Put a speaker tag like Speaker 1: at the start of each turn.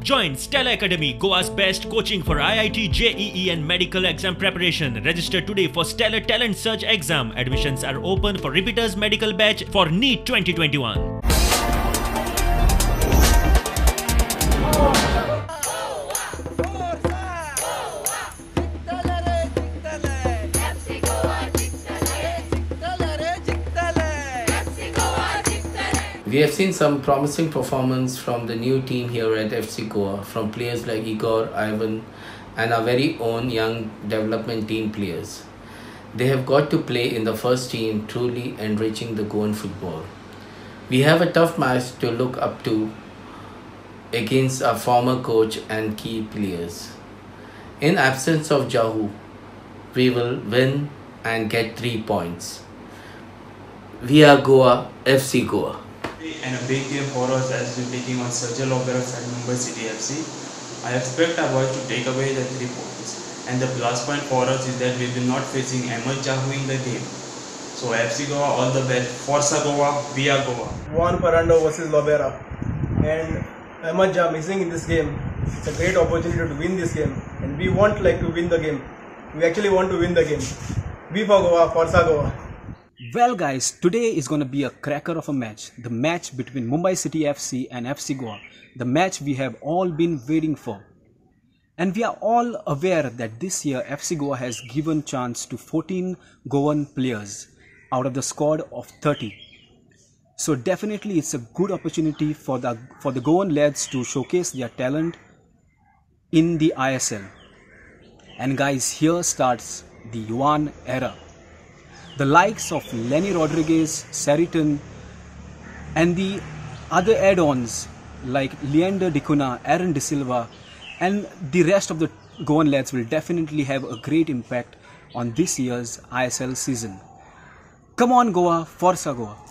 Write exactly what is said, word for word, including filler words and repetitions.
Speaker 1: Join Stella Academy, Goa's best coaching for I I T, J E E and medical exam preparation. Register today for Stellar Talent Search exam. Admissions are open for repeaters medical batch for NEET twenty twenty-one.
Speaker 2: We have seen some promising performance from the new team here at F C Goa, from players like Gaur, Ivan and our very own young development team players. They have got to play in the first team, truly enriching the Goan football. We have a tough match to look up to against our former coach and key players. In absence of Jahu, we will win and get three points. We are Goa, F C Goa.
Speaker 3: And a big game for us as we're taking on Sergio Loberos at Mumbai City F C. I expect our boys to take away the three points. And the plus point for us is that we will not facing Ahmed Jahu in the game. So F C Goa, all the best. Forza Goa, we are Goa.
Speaker 4: Juan Fernando versus Lobera. And Ahmed Jah missing in this game. It's a great opportunity to win this game. And we want like to win the game. We actually want to win the game. We for Goa, Forza Goa.
Speaker 5: Well guys, today is going to be a cracker of a match. The match between Mumbai City F C and F C Goa. The match we have all been waiting for. And we are all aware that this year F C Goa has given chance to fourteen Goan players out of the squad of thirty. So definitely it's a good opportunity for the, for the Goan lads to showcase their talent in the I S L. And guys, here starts the Yuan era. The likes of Lenny Rodriguez, Seriton and the other add-ons like Leander Dicuna, Aaron De Silva and the rest of the Goan lads will definitely have a great impact on this year's I S L season. Come on Goa, Forza Goa!